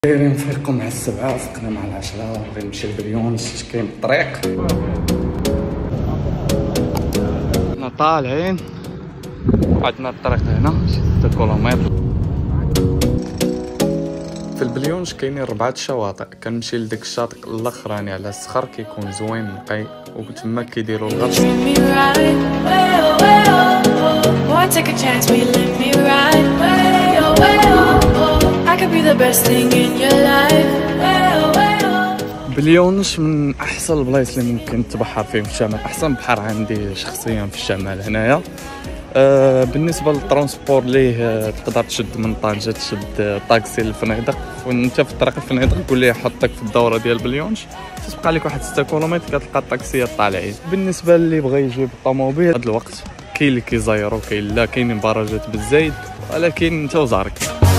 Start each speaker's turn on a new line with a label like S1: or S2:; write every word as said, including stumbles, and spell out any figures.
S1: دايرين نفيقو مع السبعة، فقنا مع العشرة، بغينا نمشي لبليون. شفت كاين الطريق حنا طالعين، عندنا الطريق هنا ستة كيلومتر. في البليونج كاينين ربعة شواطئ، كنمشي لديك الشاطئ الاخراني على الصخر كيكون زوين نقي، وتما كيديروا الغطس. بليونج من احسن البلايص اللي ممكن تبحر فيهم في الشمال، احسن بحر عندي شخصيا في الشمال هنايا. أه بالنسبه للترونسبور ليه أه تقدر تشد من طنجة تشد طاكسي للفنيدق، وانت في الطريق الفنيدق قول ليه يحطك في الدوره ديال بليونج، تبقى لك واحد ستة كيلومتر كتلقى الطاكسيات طالعين. بالنسبه اللي بغى يجي بالطوموبيل هذا الوقت كاين اللي كيزيرو كاين لا، كاينين براجات بالزايد، ولكن انت وزارك.